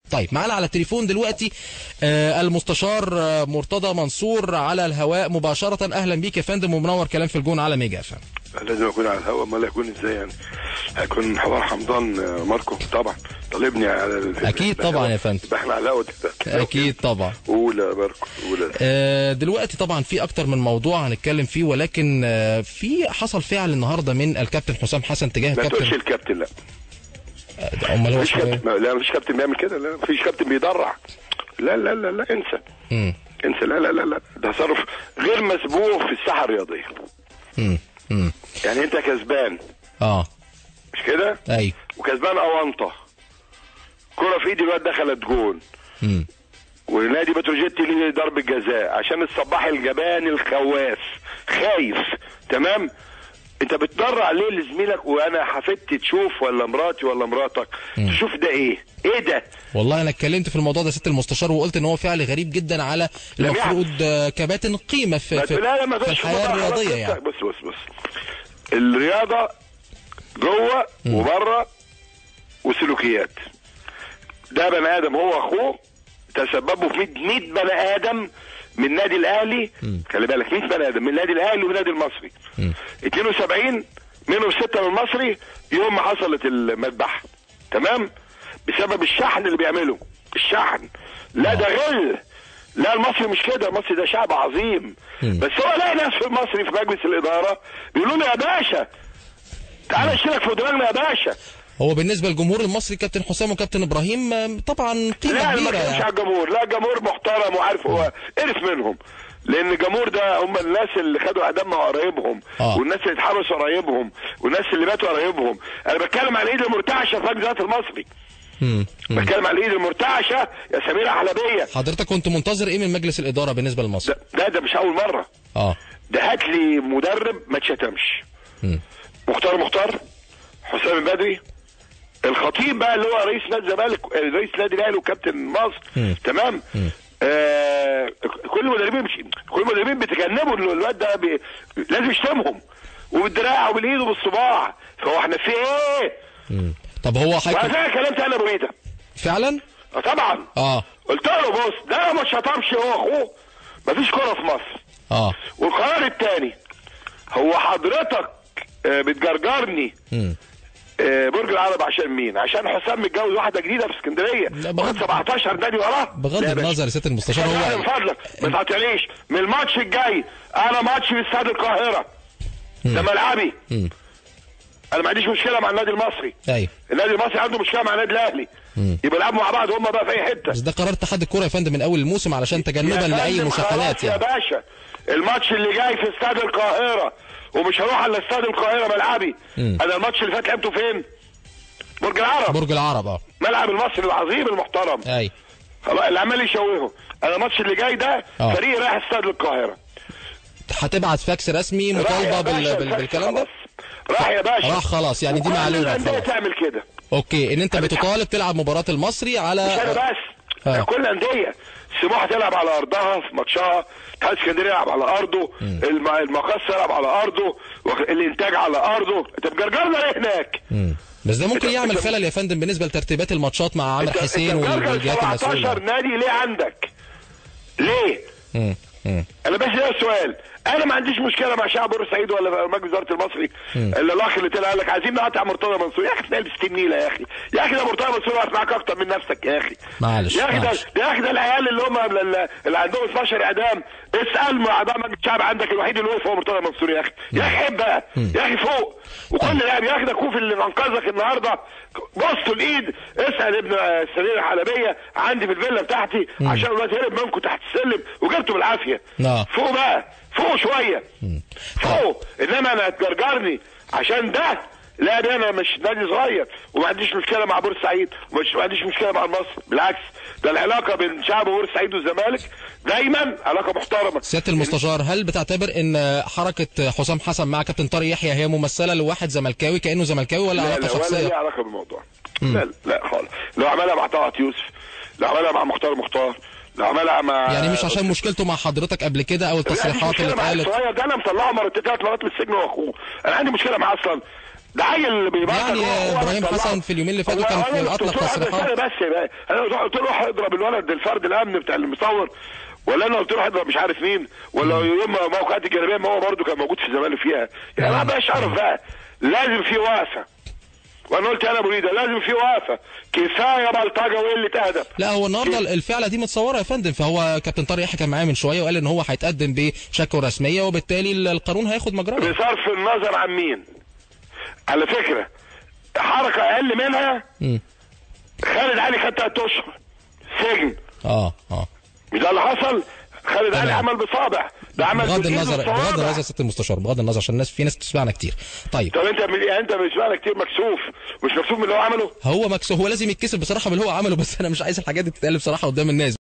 طيب معانا على التليفون دلوقتي المستشار مرتضى منصور على الهواء مباشرة. اهلا بيك يا فندم ومنور كلام في الجون على ميجا اف ام. لازم اكون على الهواء، امال هيكون ازاي يعني؟ هيكون حوار حمضان ماركو طبعا طالبني على اكيد طبعا يا فندم، احنا على الهواء اكيد طبعا. قول يا ماركو قول. دلوقتي طبعا في اكتر من موضوع هنتكلم فيه، ولكن في حصل فعل النهارده من الكابتن حسام حسن تجاه الكابتن. الكابتن. ما تقولش الكابتن، لا امال هو لا مفيش كابتن بيعمل كده، لا مفيش كابتن بيدرع، لا لا لا لا انسى. انسى، لا لا لا لا، ده تصرف غير مسبوق في الساحه الرياضيه. يعني انت كسبان مش كده؟ ايوه، وكسبان اونطه، كرة في ايدي الواد دخلت جون، ونادي بتروجيت ليه ضربة جزاء عشان الصباح الجبان الخواف خايف، تمام؟ انت بتضرع ليه لزميلك وانا حفدت تشوف ولا مراتي ولا مراتك تشوف ده ايه ده؟ والله انا اتكلمت في الموضوع ده ست المستشار وقلت ان هو فعل غريب جدا على المفروض كباتن قيمة في الحياة الرياضية يعني. بص الرياضة جوه وبره وسلوكيات. ده بني ادم هو اخوه تسببوا في 100 بني ادم من النادي الاهلي، خلي بالك 100 بني ادم من النادي الاهلي والنادي المصري، 72 منهم 6 من المصري يوم ما حصلت المذبحه، تمام؟ بسبب الشحن اللي بيعمله، الشحن. لا ده غل، لا المصري مش كده، المصري ده شعب عظيم. بس هو لاقي ناس في المصري في مجلس الاداره بيقولوا له يا باشا تعالى اشترك في دماغنا يا باشا. هو بالنسبه للجمهور المصري كابتن حسام وكابتن ابراهيم طبعا قيمه كبيره. لا ما كانش على الجمهور، لا جمهور محترم وعارف هو قرف منهم، لان الجمهور ده هم الناس اللي خدوا اعدام مع قرايبهم، والناس اللي اتحبسوا قرايبهم، والناس اللي ماتوا قرايبهم. انا بتكلم على الايد المرتعشه في مجلس المصري. بتكلم على الايد المرتعشه يا سميره حلبيه. حضرتك كنت منتظر ايه من مجلس الاداره بالنسبه لمصر؟ ده مش اول مره. ده هات لي مدرب ما اتشتمش. مختار حسام البدري، الخطيب بقى اللي هو رئيس نادي الزمالك، رئيس نادي الاهلي وكابتن مصر، تمام؟ كل المدربين بيتجنبوا الواد ده لازم يشتمهم وبالدراع وبالايد وبالصباع، فهو احنا في ايه؟ طب هو وعلى كلمت انا ابو ريده فعلا؟ طبعا. قلت له بص ده ما شطبش هو اخوه مفيش كوره في مصر. والقرار الثاني هو حضرتك بتجرجرني برج العرب عشان مين؟ عشان حسام متجوز واحده جديده في اسكندريه واخد 17 نادي وراه. بغض النظر يا سياده المستشار هو من فضلك ما تعطينيش من الماتش الجاي، انا ماتش في استاد القاهره ده ملعبي. انا ما عنديش مشكله مع النادي المصري. ايوه النادي المصري عنده مشكله مع النادي الاهلي، يبقى يلعبوا مع بعض هم بقى في اي حته. بس ده قرار اتحاد الكوره يا فندم من اول الموسم علشان تجنبا لاي مشاحنات يعني. يا باشا الماتش اللي جاي في استاد القاهره ومش هروح على استاد القاهره ملعبي. انا الماتش اللي فات لعبته فين؟ برج العرب. ملعب المصري العظيم المحترم. ايوه خلاص اللي عمال يشوهه. انا الماتش اللي جاي ده فريق رايح استاد القاهره. هتبعت فاكس رسمي مطالبه بالكلام ده؟ راح يا باشا، راح خلاص يعني. دي معلومه الانديه تعمل كده. اوكي ان انت بتطالب تلعب مباراه المصري على مش انا بس كل الانديه. سموحه تلعب على ارضها في ماتشها، اتحاد اسكندريه يلعب على ارضه، المقصه يلعب على ارضه، الانتاج على ارضه. انت بجرجرنا ليه هناك؟ بس ده ممكن يعمل خلل يا فندم بالنسبه لترتيبات الماتشات مع عامر حسين والجهات المسؤوله. 17 نادي ليه عندك؟ ليه؟ انا بس ده السؤال. انا ما عنديش مشكله مع شعب بورسعيد ولا مجلس اداره المصري الا الاخ اللي طلع قال لك عايزين نقطع مرتضى منصور. يا اخي تنقل 60 نيله يا اخي، يا اخي ده مرتضى منصور واقف معاك اكتر من نفسك يا اخي. معلش يا اخي يا اخي ده العيال اللي هم اللي عندهم 12 اعدام. اسال اعضاء مجلس الشعب عندك الوحيد اللي وقف هو مرتضى منصور يا اخي. يا اخي عيب بقى يا اخي فوق. وكل لاعب يا اخي ده كوفي اللي انقذك النهارده بصوا الايد. اسال ابن السميره الحلبيه عندي في الفيلا بتاعتي عشان الواد هرب منكم تحت السلم وجبته بالعافيه. فوق بقى فوق شويه فوق. انما انا هتجرجرني عشان ده. لا ده انا مش نادي صغير وما عنديش مشكله مع بورسعيد وما عنديش مشكله مع المصري، بالعكس ده العلاقه بين شعب بورسعيد والزمالك دايما علاقه محترمه. سياده المستشار هل بتعتبر ان حركه حسام حسن مع كابتن طارق يحيى هي ممثله لواحد زملكاوي كانه زملكاوي ولا علاقه شخصيه؟ لا ولا ليها علاقه بالموضوع. لا خالص. لو عملها مع طلعت يوسف، لو عملها مع مختار، لو عملها مع يعني مش عشان مشكلته مع حضرتك قبل كده او التصريحات اللي اتقالت؟ ده انا مطلعه مرتين 3 مرات من السجن واخوه. انا عندي مشكله معاه اصلا. ده عيل بيبطل. يعني ابراهيم حسن في اليومين اللي فاتوا كان في اطلق تصريحات. بس انا قلت له روح اضرب الولد الفرد الامن بتاع المصور، ولا انا قلت له اضرب مش عارف مين، ولا يوم موقعات الجانبيه ما هو برضه كان موجود في الزمالك فيها. يعني ما بقاش عارف بقى، لازم في وقفه. وانا قلت انا ابو ريده لازم في وقفه، كفايه بلطجه وقله ادب. لا هو النهارده الفعله دي متصوره يا فندم، فهو كابتن طارق يحيى كان معايا من شويه وقال ان هو هيتقدم بشكوى رسميه وبالتالي القانون هياخد مجراه. بصرف النظر عن مين. على فكره حركه اقل منها خالد علي خد 3 اشهر سجن. مش ده اللي حصل؟ خالد علي عمل بصابع، ده عمل بغض النظر يا ست المستشار، بغض النظر عشان في ناس بتسمعنا كتير. طيب انت بتسمعنا كتير مكسوف، مش مكسوف من اللي هو عمله؟ هو مكسوف، هو لازم يتكسف بصراحه باللي هو عمله، بس انا مش عايز الحاجات دي تتقال بصراحه قدام الناس.